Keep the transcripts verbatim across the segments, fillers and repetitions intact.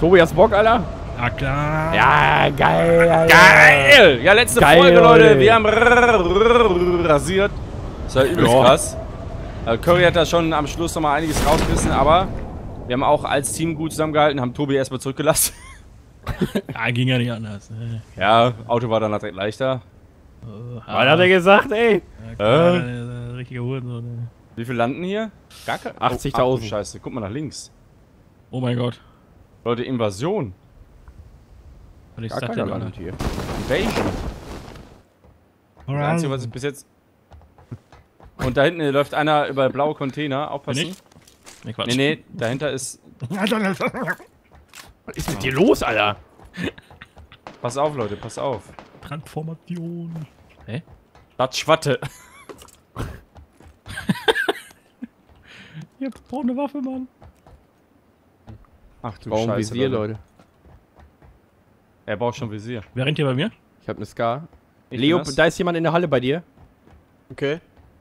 Tobi, hast Bock, Alter? Ja, klar. Ja, geil, Alter. Geil! Ja, letzte Geil, Folge, Leute. Leute. Wir haben rasiert. Das war übelst Ja. krass. Äh, Curry hat da schon am Schluss nochmal einiges rausgerissen, aber wir haben auch als Team gut zusammengehalten, haben Tobi erstmal zurückgelassen. Ja, ging ja nicht anders. Ne? Ja, Auto war dann direkt leichter. Oh, Was hat er gesagt, ey? Ja, klar, äh? Richtige Hurensohn. Ne? Wie viel landen hier? Gar keine. achtzigtausend. Oh, Scheiße, guck mal nach links. Oh mein Gott. Leute, Invasion. Was ist Gar das keiner denn, landet Alter? hier. Invasion. Das Einzige, was ich bis jetzt... Und da hinten läuft einer über blaue Container. Aufpassen. Bin ich? Nee, Quatsch. Nee, nee, dahinter ist... Was ist mit dir los, Alter? Pass auf, Leute, pass auf. Transformation. Hä? Das Schwatte. Ihr braucht eine Waffe, Mann. Ach du Warum Scheiße, Visier, Leute. Leute? Er braucht schon Visier. Wer rennt hier bei mir? Ich hab ne Scar. Ich Leo, bin das. da ist jemand in der Halle bei dir. Okay.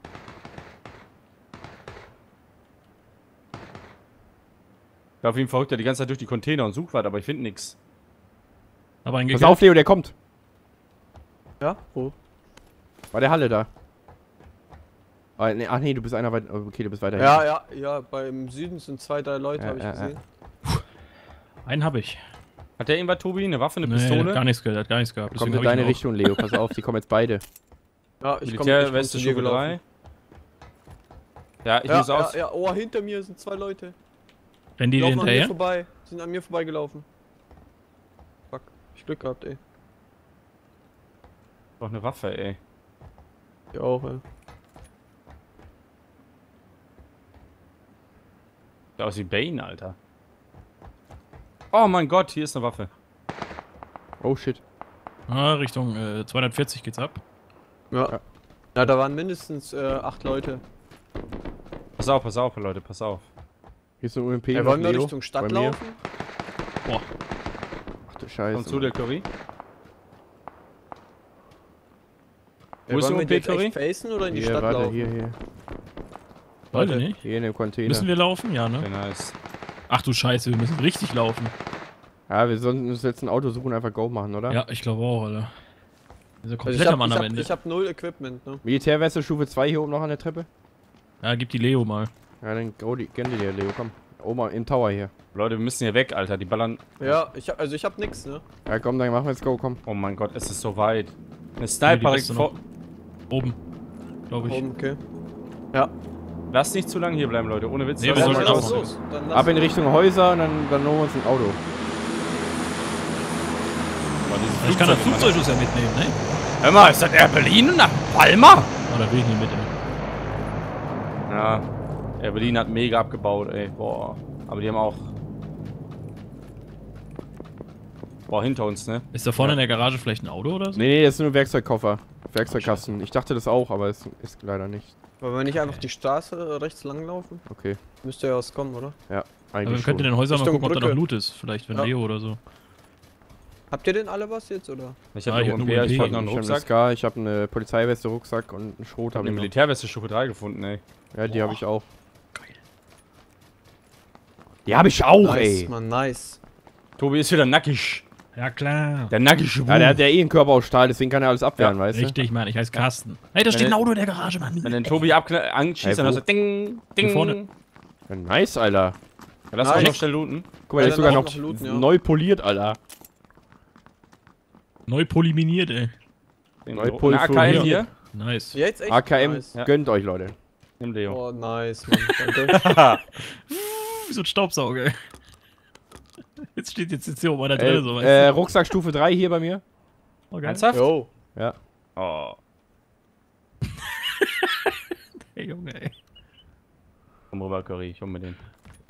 Ich auf ihn verrückt, der die ganze Zeit durch die Container und sucht was, aber ich finde nichts. Aber ein Pass auf, Leo, der kommt. Ja? Wo? Bei der Halle da. Ah, nee, ach nee, du bist einer weit. Okay, du bist weiter Ja, ja, ja, beim Süden sind zwei, drei Leute, Ja, habe ich ja, gesehen. Einen hab ich. Hat der irgendwas, Tobi? Eine Waffe, eine Nee, der Pistole? hat gar nichts gehabt, hat gar nichts gehabt. Kommt Deswegen in hab ich deine ihn Richtung, Leo. Pass auf, die kommen jetzt beide. Ja, ich komm, Militärweste, ich komm zu dir Stufe drei. Ja, ich Ja, muss ja, aus. ja, oh, hinter mir sind zwei Leute. auch. Rennen die Die dir laufen an mir hinterher? vorbei. Sind an mir vorbeigelaufen. Fuck, ich Glück gehabt, ey. Doch eine Waffe, ey. Ich auch, ey. Sieht aus wie Bane, Alter. Oh mein Gott, hier ist eine Waffe. Oh shit. Ah, Richtung äh, zweihundertvierzig geht's ab. Ja. Ja. Ja, da waren mindestens äh, acht Leute. Pass auf, pass auf, Leute, pass auf. Hier ist ein U M P. Ey, noch, wollen wir Leo, Richtung Stadt bei mir. laufen? Boah. Ach du Scheiße. Komm zu, der Curry. Ja, Wo ist wollen der wir die jetzt Curry? echt facen oder in die Hier, Stadt warte, laufen? hier, hier. Weiß Warte. ich nicht. Hier in dem Container. Müssen wir laufen? Ja, ne? Okay, nice. Ach du Scheiße, wir müssen richtig laufen. Ja, wir sollten uns jetzt ein Auto suchen und einfach Go machen, oder? Ja, ich glaube auch, Alter. Wir sind Also komplett ich hab, am ich, anderen hab, Ende. ich hab null Equipment, ne? Militärweste Stufe zwei hier oben noch an der Treppe. Ja, gib die Leo mal. Ja, dann go die, gönn die dir, Leo, komm. Oben im Tower hier. Leute, wir müssen hier weg, Alter. Die ballern. Ja, ich hab, also ich hab nix, ne? Ja, komm, dann machen wir jetzt Go, komm. Oh mein Gott, es ist so weit. Eine Nee, Sniper die direkt Reste vor. Oben. Glaube ich. Oben, okay. Ja. Lasst nicht zu lange hier bleiben, Leute. Ohne Witz. Nee, das wir ist sollten so- auch- los. Dann lass Ab in Richtung Häuser und dann, dann holen wir uns ein Auto. Boah, dieses Ich kann das Flugzeug- Flugzeug ja mitnehmen, ne? Hör mal, ist das Air Berlin nach Palma? Oh, da will ich nicht mit, ey. Ja. Air Berlin hat mega abgebaut, ey. Boah. Aber die haben auch. Boah, hinter uns, ne? Ist da vorne in der Garage vielleicht ein Auto oder so? Nee, nee, das ist nur ein Werkzeugkoffer. Werkzeugkasten. Ich dachte das auch, aber es ist leider nicht. Wollen wir nicht einfach die Straße rechts lang laufen? Okay. Müsste ja was kommen, oder? Ja, Aber wir eigentlich könnten in schon. den Häusern mal Richtung gucken, ob da noch Brücke. Loot ist. Vielleicht für Ja. Leo oder so. Habt ihr denn alle was jetzt, oder? Ich Ah, hab ich eine hab U M nur P, U M P. ich wollte noch einen Ich habe eine Rucksack. Scar, ich habe eine Polizeiweste, Rucksack und einen Schrot Ich hab habe eine ich noch. Militärweste Stufe drei gefunden, ey. Ja, die Boah. habe ich auch. Geil. Die habe ich auch, nice, ey. Mann, nice. Tobi ist wieder nackig. Ja, klar. Der nackige Ja, der hat ja eh einen Körper aus Stahl, deswegen kann er alles abwehren, Ja, weißt du? Richtig, Mann. Ich heiße Carsten. Hey, da steht ein Wenn- Auto in der Garage, Mann. Wenn den Tobi abkn- anschießt, Ey, dann wo? hast du Ding, Ding. Hier vorne. Ja, nice, Alter. Ja, lass uns Nice. noch schnell looten. Guck mal, Ja, der ist dann sogar auch noch, noch looten, ja. neu poliert, Alter. Neu polyminiert, ey. Den Neu Eine Pulver A K M hier. hier. Nice. Jetzt echt A K M, nice. Ja. gönnt euch, Leute. Nimm Leo. Oh, nice, Mann. Danke. Wie so ein Staubsauger, ey. Jetzt steht jetzt, jetzt hier oben einer drin, Äh, so, weißt äh, du? Rucksack Stufe drei hier bei mir. Oh, geil. Ernsthaft? Jo. Ja. Oh. Hey, Junge, ey. Komm rüber, Curry, ich hol mir den.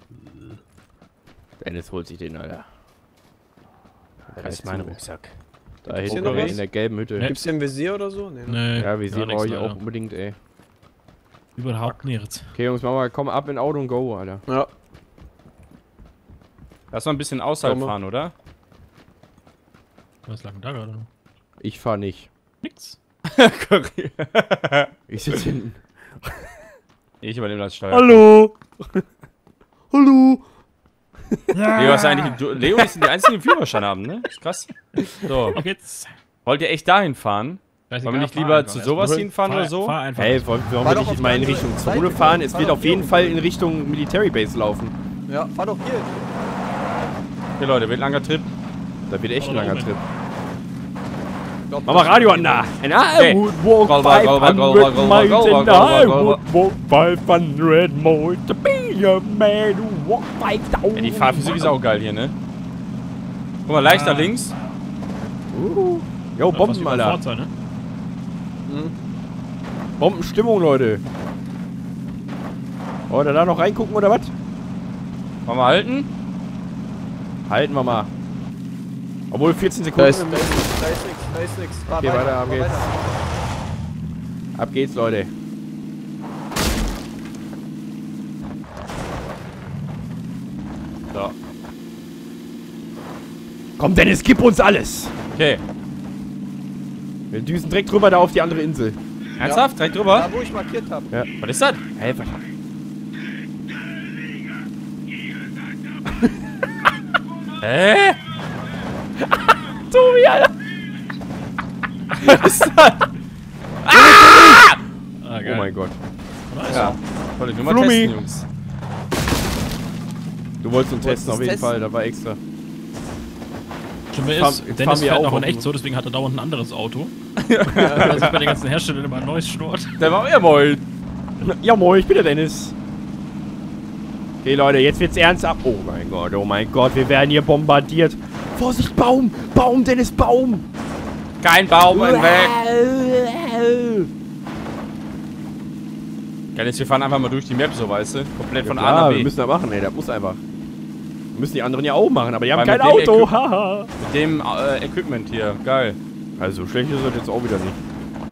Dennis holt sich den, Alter. Das ist mein Rucksack. Da Gibt's hinten hier noch in was? der gelben Hütte. Nee. Gibt's hier ein Visier oder so? Nee, ne? Nee, Ja, wir gar sehen nichts, euch leider. auch unbedingt, ey. Überhaupt nichts. Okay, Jungs, machen wir, komm ab in Auto und go, Alter. Ja. Lass mal ein bisschen außerhalb Komm mal. fahren, oder? Was lag denn da gerade noch? Ich fahr nicht. Nix. Curry. Ich sitze hinten. Ich übernehme das Steuer. Hallo! Hallo! Leo, ist eigentlich, du, Leo ist die einzigen, die Führerschein haben, ne? Ist krass. So. Okay, jetzt. Wollt ihr echt dahin fahren? Wollen wir nicht lieber zu sowas hinfahren oder so? Fahr einfach. Hey, wollen wollen Fahr wir doch nicht auf mal in die andere Richtung Seite, Zone komm. fahren? Es Fahr wird doch auf jeden hier Fall rum. in Richtung Military Base laufen. Ja, fahr doch hier. Okay, Leute, wird ein langer Trip. Da wird echt ein Oder langer oben. Trip. Glaub, Mach mal Radio an da. And I Okay. would walk Roll, roll, roll, roll, roll, roll, five hundred roll, miles roll, and roll, I roll, roll. would walk five hundred more to be a man who walk five thousand. Ja, die Fahrphysik ist auch geil hier, ne? Guck mal, leicht Ah. nach links. Uh. Jo, Fast Bomben, wie beim Alter. Forza, ne? Bombenstimmung, Leute. Wollt ihr da noch reingucken oder was? Wollen wir halten? Halten wir mal. Obwohl vierzehn Da Sekunden. ist, da ist nix, da ist nix, da ist nix. Fahr Okay, weiter, ab fahr geht's. Ab geht's, Leute. So. Komm, Dennis, gib uns alles. Okay. Wir düsen direkt drüber da auf die andere Insel. Ernsthaft? Direkt drüber? Da, wo ich markiert habe. Ja. Was ist das? Hey, was? Hä? Tobi, Alter. Was ist das? Ah, geil. Oh mein Gott. Nice. Ja. Wollte ich nur mal Flummi. testen, Jungs. Du wolltest uns Du wolltest testen, auf jeden testen? Fall. Da war extra. Schlimmer fahren- ist, jetzt fahren Dennis wir fährt auch noch in auf echt dem- so, deswegen hat er dauernd ein anderes Auto. Weil sich bei den ganzen Herstellern immer ein neues schnurrt. Der war ja moin. Ja, moin, ich bin der Dennis. Okay, Leute, jetzt wird's ernst ab. Oh mein Gott, oh mein Gott, wir werden hier bombardiert. Vorsicht, Baum! Baum, Dennis, Baum! Kein Baum im Weg. Geil ist, wir fahren einfach mal durch die Map so, weißt du? Komplett von Ja, A nach klar, B. wir müssen das machen, ey, das muss einfach. Wir müssen die anderen ja auch machen, aber die haben Weil kein mit dem Auto, Equip- haha. Mit dem äh, Equipment hier. Geil. Also, schlecht ist das jetzt auch wieder nicht.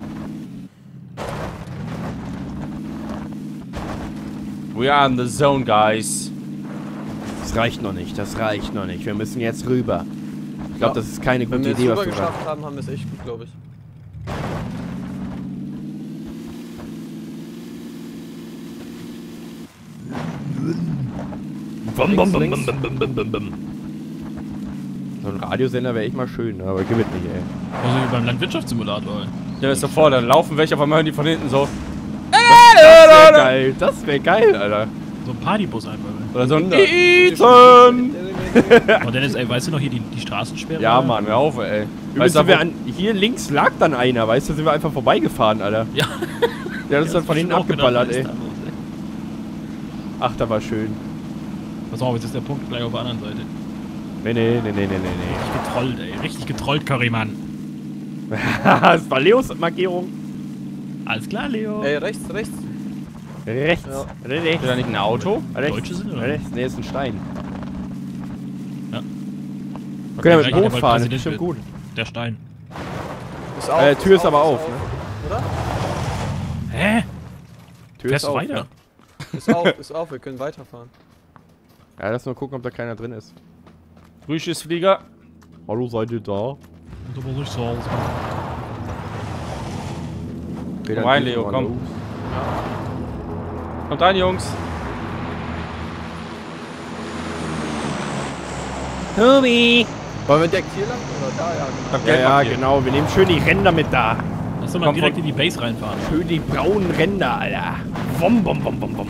We are in the zone, guys. Das reicht noch nicht, das reicht noch nicht. Wir müssen jetzt rüber. Ich glaube, Ja. das ist keine Wenn gute wir es Idee, rüber was du sagst. geschafft haben, haben wir es echt gut, glaube ich. Bum, bum, bum, Links, bum, bum, bum, bum, bum. So ein Radiosender wäre echt mal schön, ne? Aber gibt es nicht, ey. Also wie beim Landwirtschaftssimulator, ey. Ja, ist davor, dann laufen welche auf einmal hören die von hinten so. Das wäre geil, das wäre geil, Alter. So ein Partybus einfach, ey. Oder so ein Wunder. Ethan. Und Dennis, ey, weißt du noch hier die, die Straßensperre? Ja, Mann. Hör auf, ey. Übrigens Weißt du, sind wir wo- an, hier links lag dann einer, weißt du, sind wir einfach vorbeigefahren, Alter. Ja. Der hat uns dann von hinten abgeballert, ey. ey. Ach, da war schön. Pass auf, jetzt ist der Punkt gleich auf der anderen Seite. Nee, nee, nee, nee, nee, nee, Richtig getrollt, ey. Richtig getrollt, Currymann. nee. Das war Leos Markierung. Alles klar, Leo. Ey, rechts, rechts. Rechts. Ja. Nee, nee. Ist da nicht ein Auto? Rechts. Deutsche sind, oder? Rechts. Nee, ist ein Stein. Ja. Wir können ja mit Gleich, dem der Boot bald fahren, das Präsident ist schon wird. gut. Der Stein. Ist auf, Äh, Tür ist aber auf, ist ne? Oder? Hä? Tür Fährst ist du auf, weiter? ja. Ist auf, ist auf, wir können weiterfahren. Ja, lass nur gucken, ob da keiner drin ist. Frühschiffsflieger. Hallo, seid ihr da? Und so muss ich so aus. Okay, Komm rein, geht's Leo, mal komm. los. Kommt rein, Jungs. Tobi! Wollen wir direkt hier lang oder da? Ja, genau. Hab Ja, Geld ja, markiert. genau. Wir nehmen schön die Ränder mit da. Lass doch mal Komm, direkt komm. in die Base reinfahren. Schön die braunen Ränder, Alter. Wom, wom, wom, wom, wom.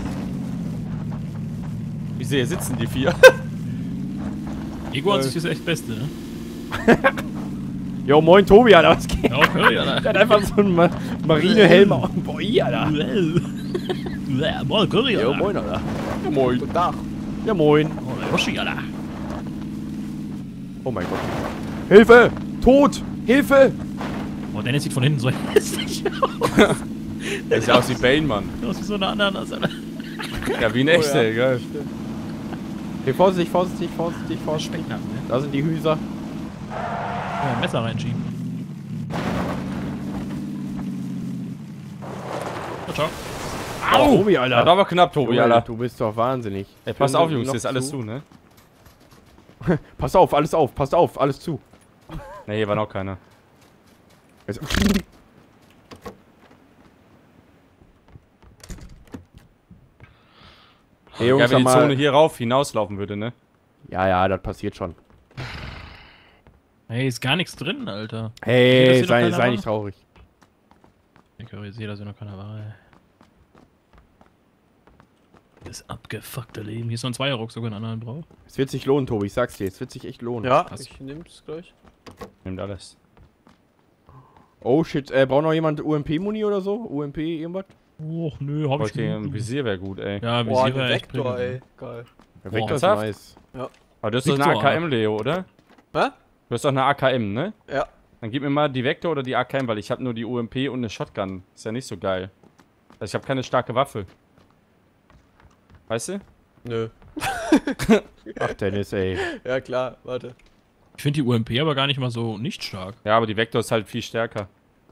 Ich sehe, hier sitzen die vier. Ego an sich ist echt Beste, ne? Jo, moin Tobi, Alter, was geht? Ja, Curry, Alter. Der hat einfach so einen Ma Marinehelm auf dem Boi, Alter. Ja, moin, Curry, Jo, Alter. moin, Alter. Ja, moin. Und da. Ja, moin. Oh, der Yoshi, Alter. Oh mein Gott. Hilfe! Tod! Hilfe! Oh, Dennis sieht von hinten so hässlich aus. Der sieht aus wie Bane, Mann. Der ist wie so eine Ananas, Alter. Ja, wie ein echter, Oh, ja. geil. Hey, vorsichtig, vorsichtig, vorsichtig, vorsichtig. Speck haben, ne? Da sind die Hüser. Ja, ein Messer reinschieben. Ja, ciao. Au! Tobi, Das Alter. war aber knapp, Tobi, Alter. Du bist doch wahnsinnig. Ey, pass auf, Türen Jungs, noch hier ist alles zu, ne? Pass auf, alles auf, passt auf, alles zu. Ne, hier war noch keiner. Jetzt- Hey, Ja, Jungs, wenn sag die Zone mal, hier rauf hinauslaufen würde, ne? Ja, ja, das passiert schon. Hey, ist gar nichts drin, Alter. Hey, Hier sei, doch sei keiner nicht war? traurig. Ich höre, ich sehe, dass hier noch keiner war. Ey. Das abgefuckte Leben. Hier ist noch ein Zweierruck, sogar einen anderen drauf. Es wird sich lohnen, Tobi, ich sag's dir. Es wird sich echt lohnen. Ja, Krass. ich nehm's gleich. Nimmt alles. Oh shit, äh, braucht noch jemand U M P-Muni oder so? U M P irgendwas? Och, nö, hab ich Okay, ein genug. Visier wäre gut, ey. Ja, Boah, Visier ein wäre echt Vektor, prima. ey. Geil. Der Boah, Vektor ist ernsthaft? nice. Aber du hast doch eine Victor, A K M, Leo, oder? Hä? Du hast doch eine A K M, ne? Ja. Dann gib mir mal die Vektor oder die A K M, weil ich habe nur die U M P und eine Shotgun. Ist ja nicht so geil. Also ich habe keine starke Waffe. Weißt du? Nö. Ach, Dennis, ey. Ja, klar, warte. Ich finde die U M P aber gar nicht mal so nicht stark. Ja, aber die Vektor ist halt viel stärker.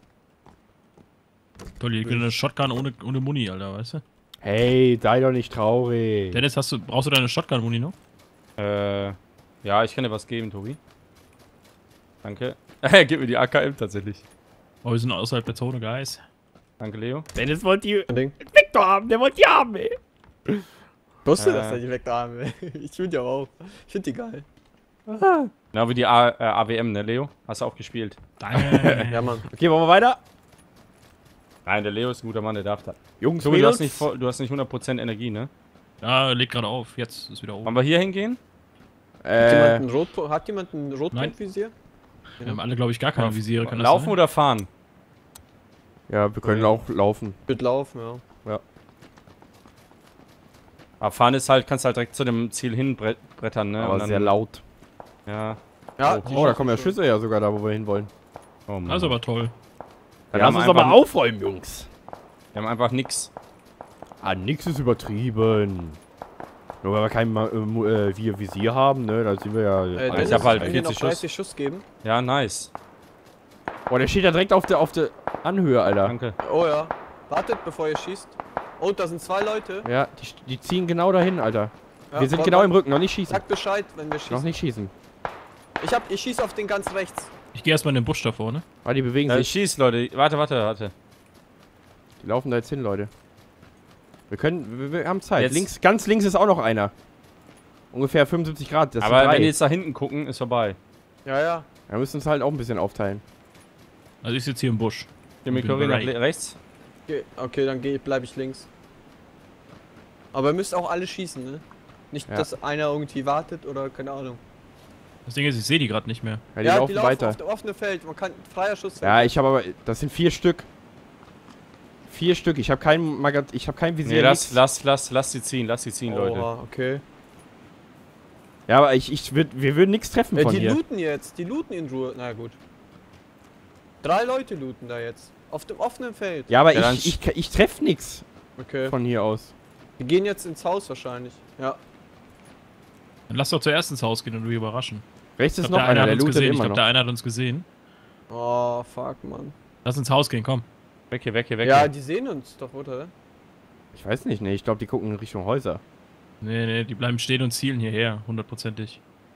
Toll, hier eine Shotgun ohne, ohne Muni, Alter, weißt du? Hey, sei doch nicht traurig. Dennis, hast du, brauchst du deine Shotgun-Muni noch? Äh, ja, ich kann dir was geben, Tobi. Danke. Gib mir die A K M tatsächlich. Oh, wir sind außerhalb der Zone, Guys. Danke, Leo. Dennis wollte die Ein Ding. Vektor haben, der wollte die haben, ey. Ich wusste, Äh. dass er die Vektor haben will. Ich finde die aber auch. Ich finde die geil. Genau wie die A äh, A W M, ne, Leo? Hast du auch gespielt? Danke. Ja, Mann. Okay, wollen wir weiter? Nein, der Leo ist ein guter Mann, der darf das. Jungs, Tobi, du hast Mädels. nicht, voll- du hast nicht hundert Prozent Energie, ne? Ja, legt gerade auf. Jetzt ist wieder oben. Wollen wir hier hingehen? Hat Äh, jemand ein Rotpo- Hat jemand ein Rotpunktvisier? Wir haben alle, glaube ich, gar keine Visiere. Kann das Laufen sein? oder fahren? ja, wir können auch laufen. Wird laufen, ja. Aber fahren ist halt, kannst halt direkt zu dem Ziel hinbrettern, ne? Aber Und dann- sehr laut. Ja. Ja, Oh, die da schaffen kommen ja schon. Schüsse ja sogar da, wo wir hinwollen. Oh Mann. Das ist aber toll. Dann Wir lass haben uns doch mal einfach- aufräumen, Jungs. Wir haben einfach nix. Ah, nix ist übertrieben. Nur weil wir kein Ma- äh, Mu- äh, wir Visier haben, ne, da sind wir ja... Äh, Ich Dennis, hab halt kann ich dir noch vierzig Schuss. dreißig Schuss geben? Ja, nice. Boah, der steht ja direkt auf der, auf der Anhöhe, Alter. Danke. Oh ja. Wartet, bevor ihr schießt. Oh, da sind zwei Leute. Ja, die, die ziehen genau dahin, Alter. Ja, wir sind komm, genau komm. im Rücken, noch nicht schießen. Sagt Bescheid, wenn wir Noch schießen. nicht schießen. Ich hab, ich schieß auf den ganz rechts. Ich gehe erstmal in den Busch da vorne. Ah, die bewegen Äh, sich. schieß, Leute. Warte, warte, warte. Die laufen da jetzt hin, Leute. Wir können, wir, wir haben Zeit. Jetzt. Links, ganz links ist auch noch einer. Ungefähr fünfundsiebzig Grad, das Aber sind drei. wenn die jetzt da hinten gucken, ist vorbei. Ja, ja. Wir müssen uns halt auch ein bisschen aufteilen. Also ich sitze hier im Busch. Geh mit Ich bin Curry nach bereit. le- rechts. Okay, okay dann geh, bleib ich links. Aber ihr müsst auch alle schießen, ne? Nicht, Ja. dass einer irgendwie wartet oder keine Ahnung. Das Ding ist, ich sehe die gerade nicht mehr. Ja, die laufen weiter. auf dem offenen Feld. Man kann freier Schuss. Ja, ich habe aber, das sind vier Stück. Vier Stück. Ich habe kein Magat, ich habe kein Visier. Nee, lass, nix. lass, lass, lass sie ziehen, lass sie ziehen, Leute. Oha, okay. Ja, aber ich, ich würd, wir würden nichts treffen Äh, von die hier. looten jetzt, die looten in Ruhe. Na gut. Drei Leute looten da jetzt. Auf dem offenen Feld. Ja, aber Ja, dann ich, ich, ich treffe nichts Okay. von hier aus. Wir gehen jetzt ins Haus wahrscheinlich. Ja. Dann lass doch zuerst ins Haus gehen und wir überraschen. Rechts Ich ist glaub, noch der einer, hat der uns lootet gesehen. Ich immer glaube, noch. der eine hat uns gesehen. Oh, fuck, Mann. Lass ins Haus gehen, komm. Weg hier, weg hier, weg Ja, hier. die sehen uns doch, oder? Ich weiß nicht, ne, ich glaube, die gucken in Richtung Häuser. Nee, nee, die bleiben stehen und zielen hierher, hundertprozentig.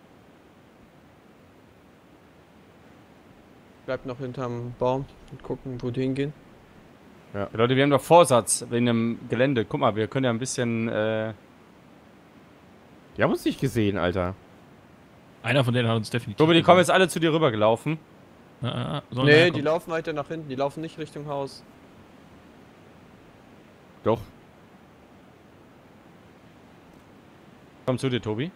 Bleibt noch hinterm Baum und gucken, wo die hingehen. Ja, Leute, wir haben doch Vorsatz wegen dem Gelände. Guck mal, wir können ja ein bisschen, äh... Die haben uns nicht gesehen, Alter. Einer von denen hat uns definitiv Tobi, die kommen gesehen. jetzt alle zu dir rübergelaufen. Ah, ah, ah, sollen Nee, wir die herkommen? laufen weiter nach hinten. Die laufen nicht Richtung Haus. Doch. Komm zu dir, Tobi.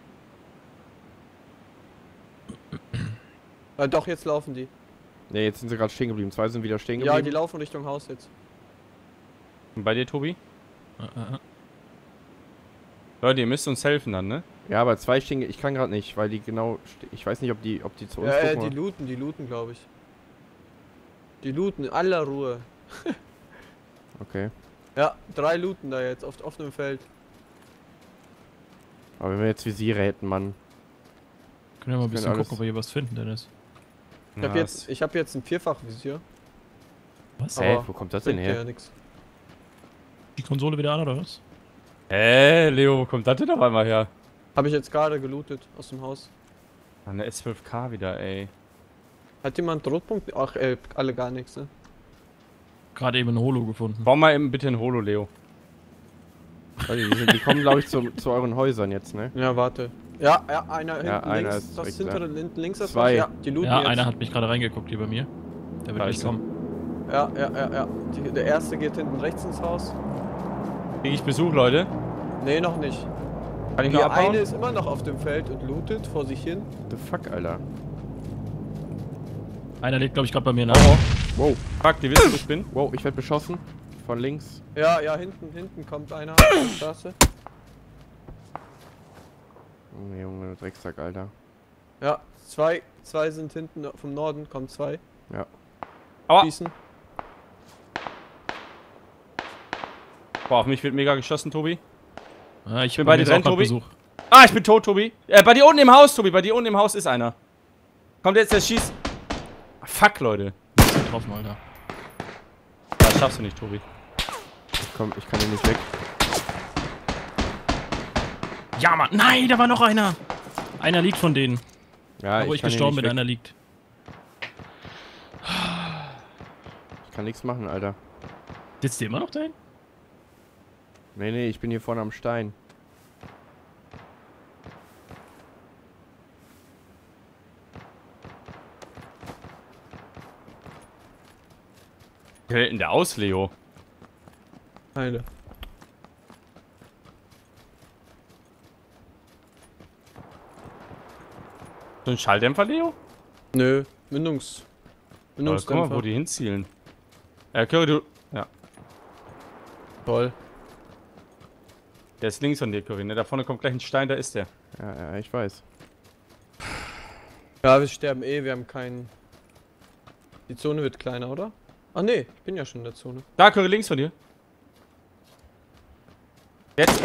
Äh, doch, jetzt laufen die. Ne, jetzt sind sie gerade stehen geblieben. Zwei sind wieder stehen Ja, geblieben. die laufen Richtung Haus jetzt. Und bei dir, Tobi? Ah, ah, ah. Leute, ihr müsst uns helfen dann, ne? Ja, aber zwei stehen. Ich kann gerade nicht, weil die genau. ste- Ich weiß nicht, ob die, ob die zu uns Ja, äh, gucken. die looten, die looten, glaube ich. Die looten in aller Ruhe. Okay. Ja, drei looten da jetzt auf offenem Feld. Aber wenn wir jetzt Visiere hätten, Mann. Können wir mal ein Das bisschen kann gucken, alles- ob wir hier was finden, Dennis. Ich habe Ja, jetzt, ich hab jetzt ein Vierfachvisier. Was? Aber Hä, wo kommt das denn Bringt ja her? nix. Die Konsole wieder an, oder was? Hä, Leo, wo kommt das denn auf einmal her? Habe ich jetzt gerade gelootet aus dem Haus. Eine S zwölf K wieder, ey. Hat jemand Rotpunkt? Ach, äh, alle gar nichts, ne? Gerade eben ein Holo gefunden. Bau mal eben bitte ein Holo, Leo. Warte, die, sind, die kommen, glaube ich, zu, zu euren Häusern jetzt, ne? Ja, warte. Ja, ja, einer hinten Ja, einer links, ist das direkt hintere da. links, links das Zwei. Ja, die looten Ja, jetzt. einer hat mich gerade reingeguckt hier bei mir. Der wird gleich Scheiße. kommen. Ja, ja, ja, ja. Die, der erste geht hinten rechts ins Haus. Krieg ich Besuch, Leute? Nee, noch nicht. Kann ich Die noch abhauen? eine ist immer noch auf dem Feld und lootet vor sich hin. The fuck, Alter. Einer liegt, glaube ich, gerade bei mir nach. Wow. Fuck, die wissen, wo ich bin. Wow, ich werde beschossen. Von links. Ja, ja, hinten, hinten kommt einer auf die Straße. Junge, Junge, Drecksack, Alter. Ja, zwei, zwei sind hinten vom Norden, kommen zwei. Ja. Aua. Schießen. Boah, auf mich wird mega geschossen, Tobi. Ja, ich bin bei dir mir ist drin, auch grad Tobi. Besuch. Ah, ich bin tot, Tobi. Äh, bei dir unten im Haus, Tobi. Bei dir unten im Haus ist einer. Kommt jetzt, der schießt. Ah, fuck, Leute. Getroffen, Alter. Das schaffst du nicht, Tobi. Ich komm, ich kann hier nicht weg. Ja, Mann. Nein, da war noch einer. Einer liegt von denen. Ja, Da, wo ich, kann hier gestorben nicht bin, weg. einer liegt. Ich kann nichts machen, Alter. Sitzt der immer noch dahin? Nee, nee, ich bin hier vorne am Stein. Wie hält denn der aus, Leo? Eine. So ein Schalldämpfer, Leo? Nö, Mündungs. Aber guck Mündungsdämpfer. mal, wo die hinzielen. Äh, Curry, du... Ja. Toll. Der ist links von dir, Curry, ne? Da vorne kommt gleich ein Stein, da ist der. Ja, ja, ich weiß. Ja, wir sterben eh, wir haben keinen. Die Zone wird kleiner, oder? Ah ne, ich bin ja schon in der Zone. Da, Curry, links von dir. Jetzt.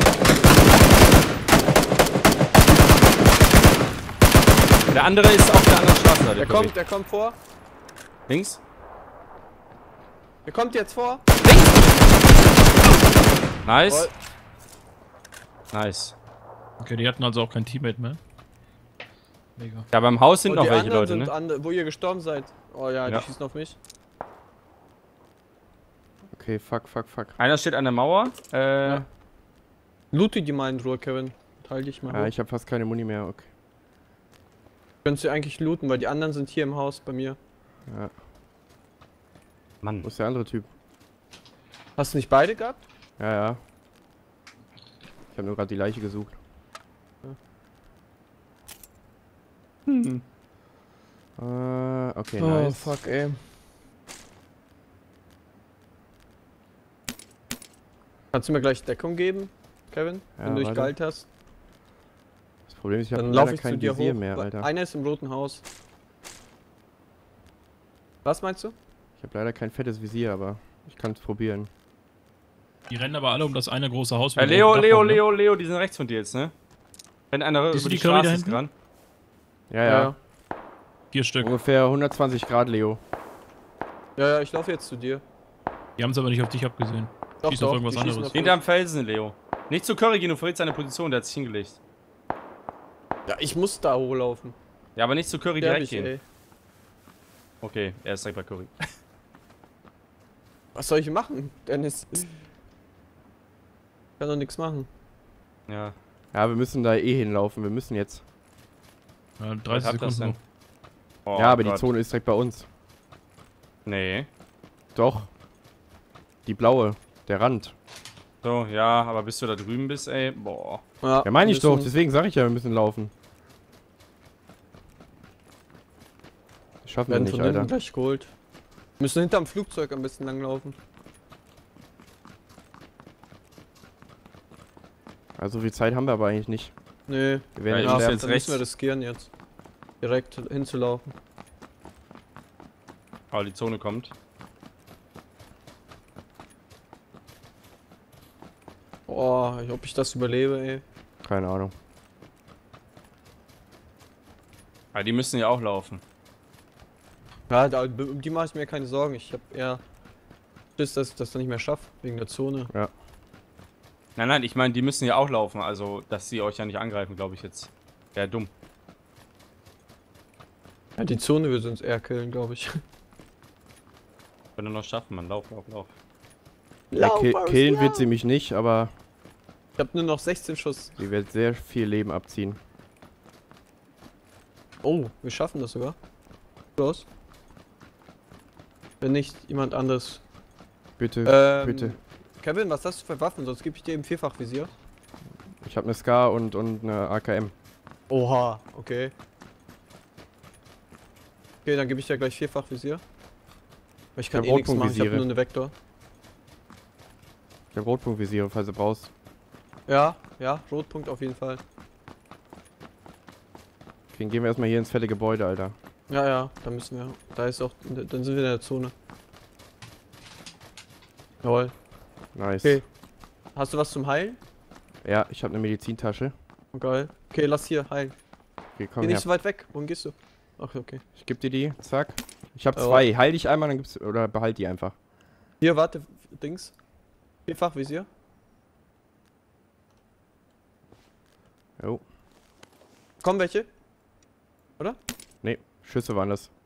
Der andere ist auf der anderen Straßenseite. Der Curry. kommt, der kommt vor. Links. Der kommt jetzt vor. Nice. Toll. Nice. Okay, die hatten also auch kein Teammate mehr. Mega. Ja, beim Haus sind Und noch die welche anderen Leute, sind ne? ande- wo ihr gestorben seid. Oh ja, Ja. die schießen auf mich. Okay, fuck, fuck, fuck. Einer steht an der Mauer. Äh, Ja. Loote die mal in Ruhe, Kevin. Teil dich mal. Ja, hoch. ich habe fast keine Muni mehr, okay. Könntest du eigentlich looten, weil die anderen sind hier im Haus bei mir. Ja. Mann. Wo ist der andere Typ? Hast du nicht beide gehabt? Ja, ja. Ich habe nur gerade die Leiche gesucht. Hm. Äh, okay, Oh, nice. fuck, ey. Kannst du mir gleich Deckung geben, Kevin? Ja, wenn du dich warte. geheilt hast? Das Problem ist, ich habe Dann leider laufe ich zu kein dir Visier hoch. mehr, weil Alter. Einer ist im roten Haus. Was meinst du? Ich habe leider kein fettes Visier, aber ich kann es probieren. Die rennen aber alle um das eine große Haus. Äh, mit dem Leo, Dach Leo, rum, ne? Leo, Leo, die sind rechts von dir jetzt, ne? Wenn einer Siehst über du die die Curry da Straße ist hinten? dran. Ja, ja. Vier Stück. Ungefähr hundertzwanzig Grad, Leo. Ja, ja, ich laufe jetzt zu dir. Die haben es aber nicht auf dich abgesehen. Doch, Schieß auf irgendwas die schießen anderes. auf Hinterm Felsen, Leo. Nicht zu Curry gehen, du verrätst seine Position, der hat sich hingelegt. mich. Ja, ich muss da hochlaufen. Ja, aber nicht zu Curry Sterb direkt ich, gehen. ey. Okay, er ist direkt bei Curry. Was soll ich machen, Dennis? Ich kann doch nichts machen. Ja. Ja, wir müssen da eh hinlaufen. Wir müssen jetzt. Ja, Was dreißig habt ihr das Sekunden denn? noch. Oh ja, aber Gott. die Zone ist direkt bei uns. Nee. Doch. Die blaue. Der Rand. So, ja, aber bis du da drüben bist, ey, boah. Ja, meine ich müssen- doch. Deswegen sage ich ja, wir müssen laufen. Das schaffen wir werden nicht, von hinten Alter. gleich geholt. Wir müssen hinterm Flugzeug ein bisschen langlaufen. Also so viel Zeit haben wir aber eigentlich nicht. Nee, Wir Ja, werden ich ja, muss dann jetzt müssen rechts. wir riskieren jetzt. Direkt hinzulaufen. Aber die Zone kommt. Boah, ob ich das überlebe, ey. keine Ahnung. Aber die müssen ja auch laufen. Ja, da, um die mache ich mir keine Sorgen. Ich habe eher Schiss, dass ich das dann nicht mehr schaffe, wegen der Zone. Nein, nein, ich meine, die müssen ja auch laufen, also, dass sie euch ja nicht angreifen, glaube ich jetzt. Wäre dumm. Ja, die Zone wird uns eher killen, glaube ich. Können wir noch schaffen, man. Lauf, lauf, lauf. Ja, ki Lauf, killen lauf. wird sie mich nicht, aber Ich habe nur noch sechzehn Schuss. sie wird sehr viel Leben abziehen. Oh, wir schaffen das sogar. Los. Wenn nicht jemand anderes. Bitte, Ähm, bitte. Kevin, was hast du für Waffen? Sonst gebe ich dir eben Vierfachvisier. Ich habe eine Scar und, und eine A K M. Oha, okay. Okay, dann gebe ich dir gleich Vierfachvisier. Weil ich kann Ich hab eh nichts machen, ich habe Rotpunktvisiere. nur eine Vektor. Ich habe Rotpunktvisiere, falls du brauchst. Ja, ja, Rotpunkt auf jeden Fall. Okay, dann gehen wir erstmal hier ins fette Gebäude, Alter. Ja, ja, da müssen wir. Da ist auch. Dann sind wir in der Zone. Jawohl. Nice. Okay. Hast du was zum Heilen? Ja, ich habe eine Medizintasche. Oh, geil. Okay, lass hier heilen. Okay, komm Geh her. nicht so weit weg. Wohin gehst du? Ach, okay. Ich geb dir die. Zack. Ich habe Ja. zwei. Heil dich einmal, dann gibt's. Oder behalt die einfach. Hier, warte, Dings. Vierfachvisier. Jo. Kommen welche? Nee, Schüsse waren das.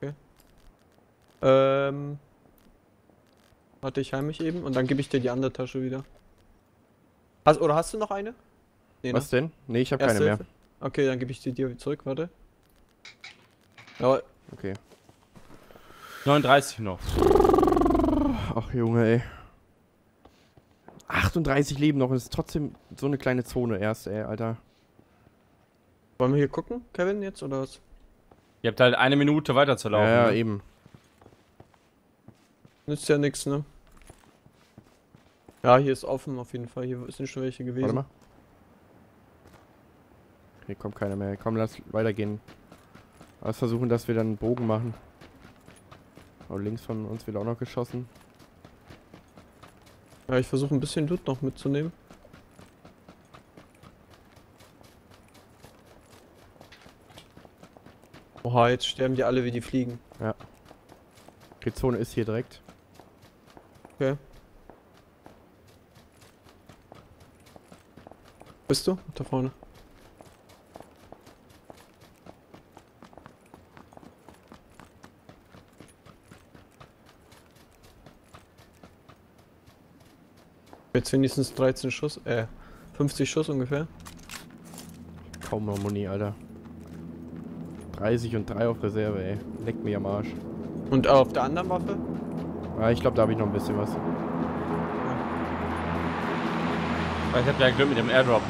Ähm. Warte, ich heim mich eben und dann gebe ich dir die andere Tasche wieder. Hast, oder hast du noch eine? Nee, Was denn? Nee, ich habe Erste keine mehr. Hilfe? Okay, dann gebe ich die dir zurück, warte. Jawohl. Okay. neununddreißig noch. Ach Junge, ey. achtunddreißig Leben noch und es ist trotzdem so eine kleine Zone erst, ey, Alter. Wollen wir hier gucken, Kevin, jetzt oder was? Ihr habt halt eine Minute weiter zu laufen. Ja, ja, ne? eben. Nützt ja nichts, ne? Ja, hier ist offen auf jeden Fall. Hier sind schon welche gewesen. Warte mal. Hier kommt keiner mehr. Komm, lass weitergehen. Lass versuchen, dass wir dann einen Bogen machen. Oh, links von uns wird auch noch geschossen. Ja, ich versuche ein bisschen Loot noch mitzunehmen. Oha, jetzt sterben die alle wie die Fliegen. Die Zone ist hier direkt. Okay. Bist du? Da vorne. Jetzt wenigstens dreizehn Schuss, äh, fünfzig Schuss ungefähr. Kaum noch Muni, Alter. dreißig und drei auf Reserve, ey. Leckt mir am Arsch. Und auf der anderen Waffe? Ah, ich glaube, da habe ich noch ein bisschen was. Ich hab ja Glück mit dem Airdrop.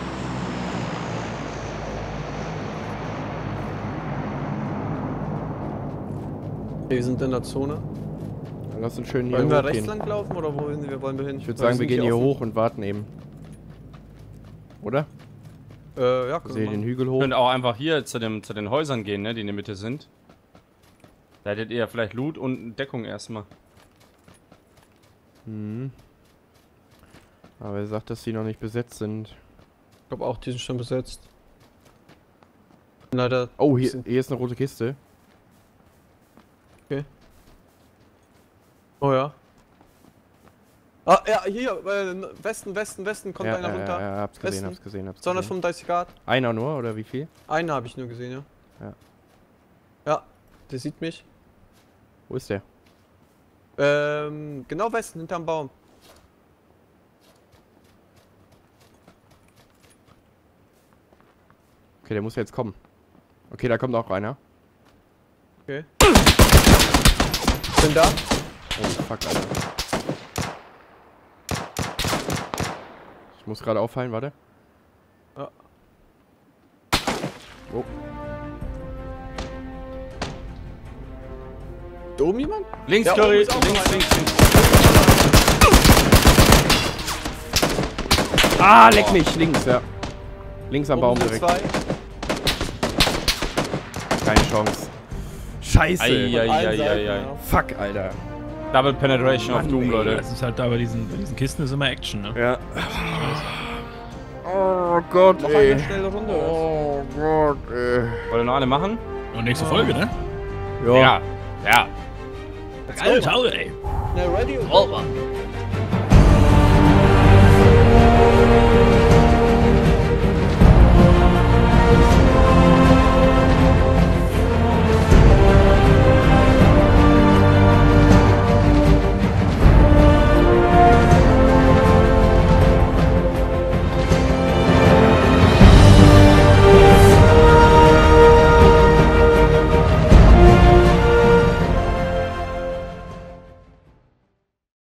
Wir sind in der Zone. Dann lass uns schön hier Wollen wir rechts hochgehen. lang laufen oder wohin wir wollen wir hin? Ich würde sagen, wir gehen hier hoch und warten eben. Oder? Äh, ja, Wir können sehen wir den machen. Hügel Ihr hoch. könnt auch einfach hier zu, dem, zu den Häusern gehen, ne, die in der Mitte sind. Da hättet ihr vielleicht Loot und Deckung erstmal. Mhm. Aber er sagt, dass die noch nicht besetzt sind. Ich glaube auch, die sind schon besetzt. Leider. Oh, hier, hier ist eine rote Kiste. Oh ja. Ah, ja, hier, äh, Westen, Westen, Westen kommt ja, einer ja, runter. Ja, ja, hab's gesehen, Westen. hab's gesehen, hab's gesehen. zweihundertfünfunddreißig Grad. Einer nur, oder wie viel? Einen habe ich nur gesehen, ja. Ja. Ja, der sieht mich. Wo ist der? Ähm, genau Westen, hinterm Baum. Okay, der muss jetzt kommen. Okay, da kommt auch einer. Okay. Bin da. Oh, fuck, Alter. Ich muss gerade auffallen, warte. Ja. Oh. Da oben jemand? Links, Ja, Curry, oben ist auch links, noch links, einer. links. Ah, leck mich, links, ja. Links am Oben Baum sind direkt. zwei. Keine Chance. Scheiße. Ei, ei, Allen ei, Seiten, ei, ei. ja. Fuck, Alter. Double Penetration auf Mann, Doom, ey. Leute. Das ist halt da bei diesen, bei diesen Kisten ist immer Action, ne? Ja. Oh Gott, Noch ey. eine schnelle Runde. Oh Gott, ey. Wollt ihr noch eine machen? Und nächste Folge, ne? Ja. Ja. Ja. Alter, ey. Ne, ready? Oh, Mann.